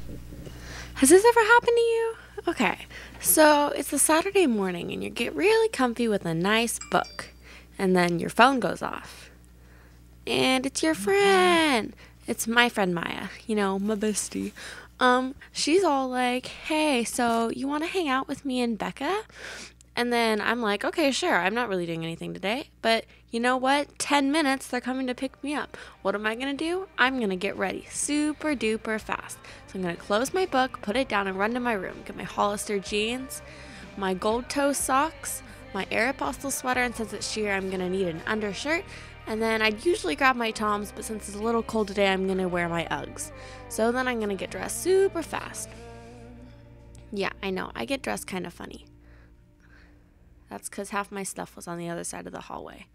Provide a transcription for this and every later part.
Has this ever happened to you? Okay, so it's a Saturday morning and you get really comfy with a nice book, and then your phone goes off. And it's your friend. It's my friend Maya, my bestie. She's all like, hey, so you want to hang out with me and Becca? And then I'm like, okay, sure. I'm not really doing anything today. But you know what? 10 minutes, they're coming to pick me up. What am I going to do? I'm going to get ready super duper fast. So I'm going to close my book, put it down, and run to my room. Get my Hollister jeans, my gold toe socks, my Aeropostale sweater, and since it's sheer, I'm going to need an undershirt. And then I'd usually grab my Toms, but since it's a little cold today, I'm going to wear my Uggs. So then I'm going to get dressed super fast. Yeah, I know. I get dressed kind of funny. That's because half my stuff was on the other side of the hallway.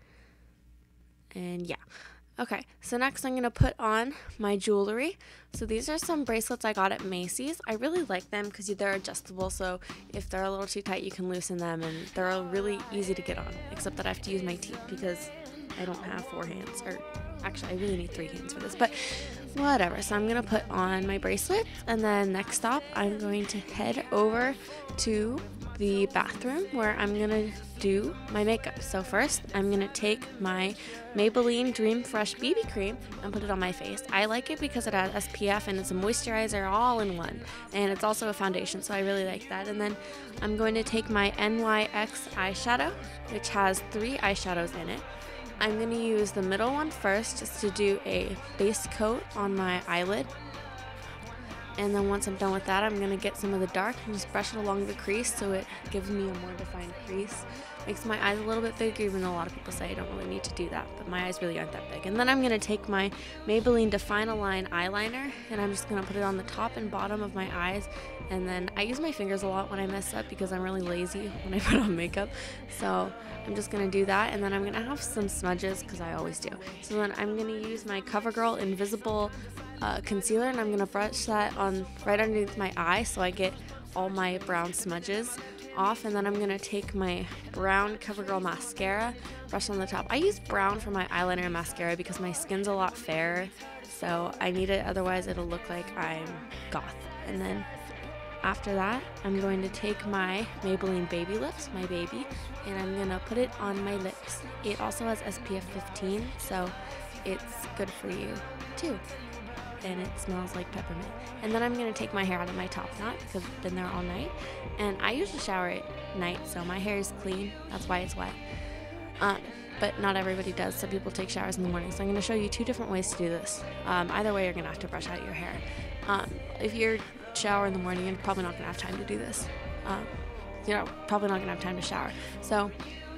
And yeah. Okay, so next I'm going to put on my jewelry. So these are some bracelets I got at Macy's. I really like them because they're adjustable, so if they're a little too tight, you can loosen them, and they're really easy to get on, except that I have to use my teeth because I don't have 4 hands, or actually I really need 3 hands for this, but whatever. So I'm going to put on my bracelets, and then next stop I'm going to head over to the bathroom where I'm going to do my makeup. So first I'm going to take my Maybelline Dream Fresh BB cream and put it on my face. I like it because it has SPF and it's a moisturizer all in one, and it's also a foundation, so I really like that. And then I'm going to take my NYX eyeshadow, which has 3 eyeshadows in it. I'm going to use the middle one first just to do a base coat on my eyelid. And then once I'm done with that, I'm going to get some of the dark and just brush it along the crease so it gives me a more defined crease. Makes my eyes a little bit bigger, even though a lot of people say I don't really need to do that, but my eyes really aren't that big. And then I'm going to take my Maybelline Define a Line eyeliner, and I'm just going to put it on the top and bottom of my eyes. And then I use my fingers a lot when I mess up because I'm really lazy when I put on makeup. So I'm just going to do that, and then I'm going to have some smudges because I always do. So then I'm going to use my CoverGirl Invisible concealer, and I'm going to brush that on right underneath my eye so I get all my brown smudges off. And then I'm going to take my brown CoverGirl mascara, brush on the top. I use brown for my eyeliner and mascara because my skin's a lot fairer, so I need it, otherwise it'll look like I'm goth. And then after that, I'm going to take my Maybelline Baby Lips, my baby, and I'm going to put it on my lips. It also has SPF 15, so it's good for you too. And it smells like peppermint. And then I'm going to take my hair out of my top knot because I've been there all night. And I usually shower at night, so my hair is clean. That's why it's wet. But not everybody does. Some people take showers in the morning. So I'm going to show you 2 different ways to do this. Either way, you're going to have to brush out your hair. If you're shower in the morning, you're probably not going to have time to do this. You're probably not going to have time to shower. So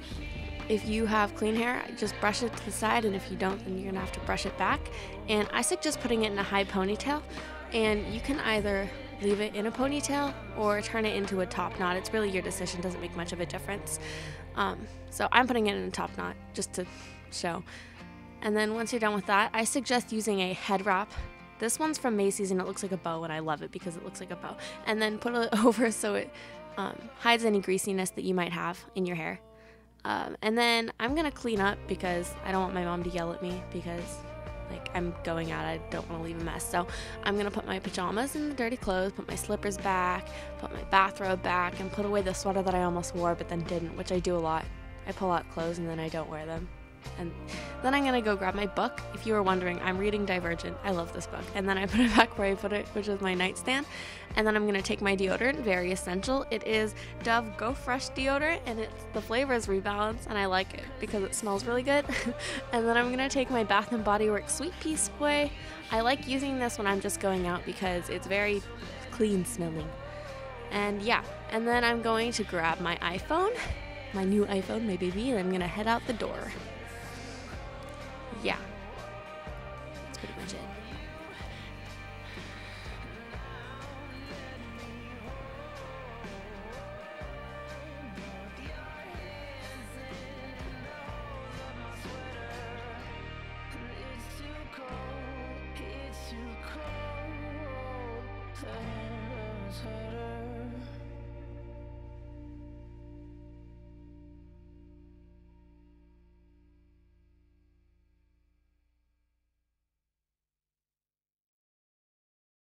if you have clean hair, just brush it to the side, and if you don't, then you're going to have to brush it back. And I suggest putting it in a high ponytail, and you can either leave it in a ponytail or turn it into a top knot. It's really your decision, doesn't make much of a difference. So I'm putting it in a top knot just to show. And then once you're done with that, I suggest using a head wrap. This one's from Macy's and it looks like a bow, and I love it because it looks like a bow. And then put it over so it hides any greasiness that you might have in your hair. And then I'm going to clean up because I don't want my mom to yell at me because I'm going out. I don't want to leave a mess. So I'm going to put my pajamas in the dirty clothes, put my slippers back, put my bathrobe back, and put away the sweater that I almost wore but then didn't, which I do a lot. I pull out clothes and then I don't wear them. And then I'm going to go grab my book. If you were wondering, I'm reading Divergent. I love this book. And then I put it back where I put it, which is my nightstand. And then I'm going to take my deodorant, very essential. It is Dove Go Fresh deodorant, and the flavor is Rebalance, and I like it because it smells really good. And then I'm going to take my Bath & Body Works Sweet Pea Spray. I like using this when I'm just going out because it's very clean smelling. And yeah, and then I'm going to grab my iPhone, my new iPhone, my baby, and I'm going to head out the door. Yeah, that's pretty much it. It's too cold, the handles hurt.